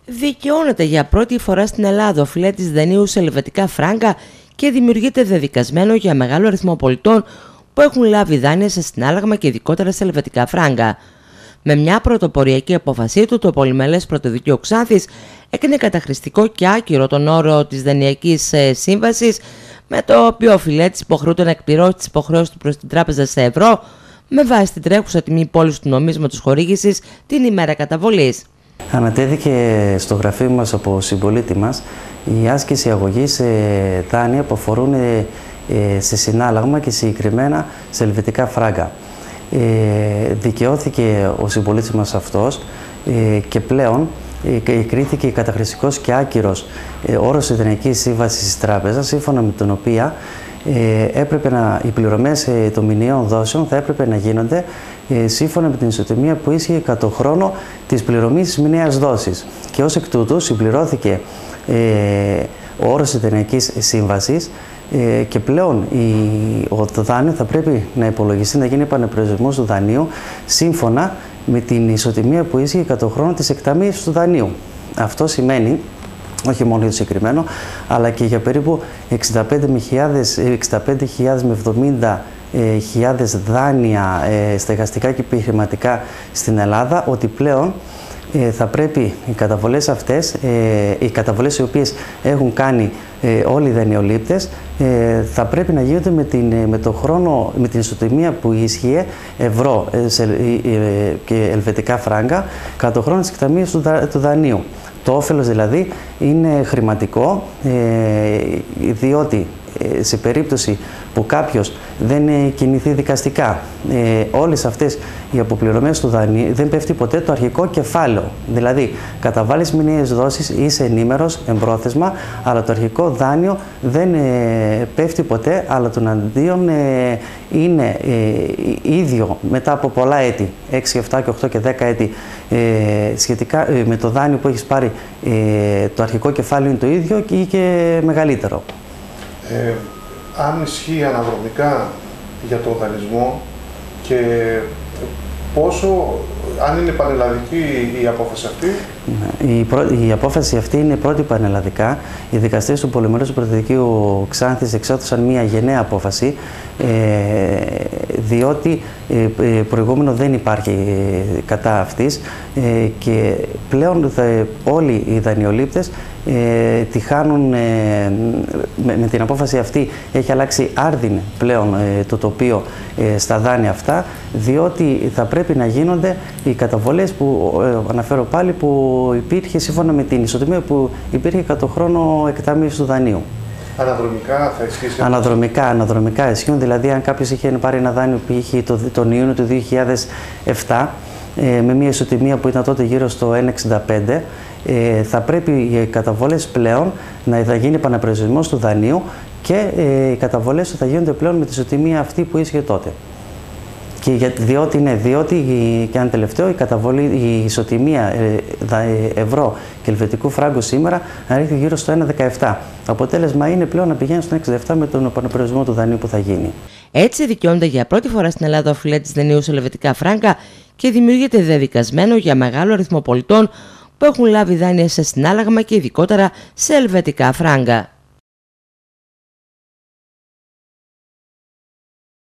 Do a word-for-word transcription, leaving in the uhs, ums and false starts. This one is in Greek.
Δικαιώνεται για πρώτη φορά στην Ελλάδα ο φιλέτης δανείου σε ελβετικά φράγκα και δημιουργείται δεδικασμένο για μεγάλο αριθμό πολιτών που έχουν λάβει δάνεια σε συνάλλαγμα και ειδικότερα σε ελβετικά φράγκα. Με μια πρωτοποριακή απόφασή του, το Πολυμελές Πρωτοδικείο Ξάνθης έκανε καταχρηστικό και άκυρο τον όρο της δανειακής σύμβασης, με το οποίο ο φιλέτης υποχρεούται να εκπληρώσει τις υποχρεώσεις του προς την τράπεζα σε ευρώ, με βάση την τρέχουσα τιμή πώλησης του νομίσματος χορήγησης την ημέρα καταβολής. Ανατέθηκε στο γραφείο μας από συμπολίτη μας η άσκηση αγωγής σε δάνεια που αφορούν σε συνάλλαγμα και συγκεκριμένα σε ελβετικά φράγκα. Ε, δικαιώθηκε ο συμπολίτης μας αυτός ε, και πλέον ε, κρίθηκε καταχρηστικός και άκυρος ε, όρος της δανειακής σύμβασης της τράπεζας, σύμφωνα με την οποία ε, έπρεπε να, οι πληρωμές ε, των μηνιαίων δόσεων θα έπρεπε να γίνονται ε, σύμφωνα με την ισοτιμία που ίσχυε κατά το χρόνο της πληρωμής της μηνιαίας δόσης. Και ως εκ τούτου συμπληρώθηκε ε, ο όρος της δανειακής σύμβασης ε, και πλέον η, ο, το δάνειο θα πρέπει να υπολογιστεί, να γίνει επανεπροορισμός του δανείου σύμφωνα με την ισοτιμία που ίσχυε κατά το χρόνο της εκταμείευσης του δανείου. Αυτό σημαίνει όχι μόνο για το συγκεκριμένο, αλλά και για περίπου εξήντα πέντε χιλιάδες με εβδομήντα χιλιάδες δάνεια ε, στεγαστικά και επιχειρηματικά στην Ελλάδα, ότι πλέον ε, θα πρέπει οι καταβολές αυτές, ε, οι καταβολές οι οποίες έχουν κάνει ε, όλοι οι δανειολήπτες, ε, θα πρέπει να γίνονται με την, με το χρόνο, με την ισοτιμία που ίσχυε ευρώ ε, σε, ε, και ελβετικά φράγκα κατά το χρόνο της εκταμείευσης του, δα, του δανείου. Το όφελος δηλαδή είναι χρηματικό, ε, διότι ε, σε περίπτωση που κάποιος δεν ε, κινηθεί δικαστικά, ε, όλες αυτές οι αποπληρωμές του δανείου δεν πέφτει ποτέ το αρχικό κεφάλαιο. Δηλαδή, καταβάλεις μηνιαίες δόσεις, είσαι ενήμερος, εμπρόθεσμα, αλλά το αρχικό δάνειο δεν ε, πέφτει ποτέ, αλλά τον αντίον ε, είναι ε, ίδιο μετά από πολλά έτη, έξι, επτά και οκτώ και δέκα έτη, ε, σχετικά ε, με το δάνειο που έχεις πάρει, ε, το αρχικό κεφάλαιο είναι το ίδιο ή και μεγαλύτερο. Ε, αν ισχύει αναδρομικά για τον δανεισμό και πόσο, αν είναι πανελλαδική η απόφαση αυτή. Η, πρό, η απόφαση αυτή είναι πρώτη πανελλαδικά. Οι δικαστές του Πολυμελούς Πρωτοδικείου Ξάνθης εξέδωσαν μια γενναία απόφαση, ε, διότι ε, προηγούμενο δεν υπάρχει ε, κατά αυτής ε, και πλέον θα, όλοι οι δανειολήπτες ε, τυχάνουν, ε, με, με την απόφαση αυτή έχει αλλάξει άρδιν πλέον ε, το τοπίο ε, στα δάνεια αυτά, διότι θα πρέπει να γίνονται οι καταβολές που ε, αναφέρω πάλι, που υπήρχε σύμφωνα με την ισοτιμία που υπήρχε κατά το χρόνο εκταμείευσης του δανείου. Αναδρομικά θα ισχύσει. Αναδρομικά, αναδρομικά ισχύουν. Δηλαδή, αν κάποιος είχε πάρει ένα δάνειο που είχε το, τον Ιούνιο του δύο χιλιάδες επτά ε, με μια ισοτιμία που ήταν τότε γύρω στο ένα κόμμα εξήντα πέντε, ε, θα πρέπει οι καταβολές πλέον να θα γίνει επαναπροορισμός του δανείου και ε, οι καταβολές θα γίνονται πλέον με τη ισοτιμία αυτή που ίσχυε τότε. Και για, διότι, ναι, διότι και αν τελευταίο η, καταβολή, η ισοτιμία ε, ευρώ και ελβετικού φράγκου σήμερα ανέρχεται γύρω στο ένα κόμμα δεκαεπτά. Το αποτέλεσμα είναι πλέον να πηγαίνει στο ένα κόμμα εξήντα επτά με τον επαναπροορισμό του δανείου που θα γίνει. Έτσι δικαιώνεται για πρώτη φορά στην Ελλάδα ο φιλέτης δανείου σε ελβετικά φράγκα και δημιουργείται δεδικασμένο για μεγάλο αριθμό πολιτών που έχουν λάβει δάνεια σε συνάλλαγμα και ειδικότερα σε ελβετικά φράγκα.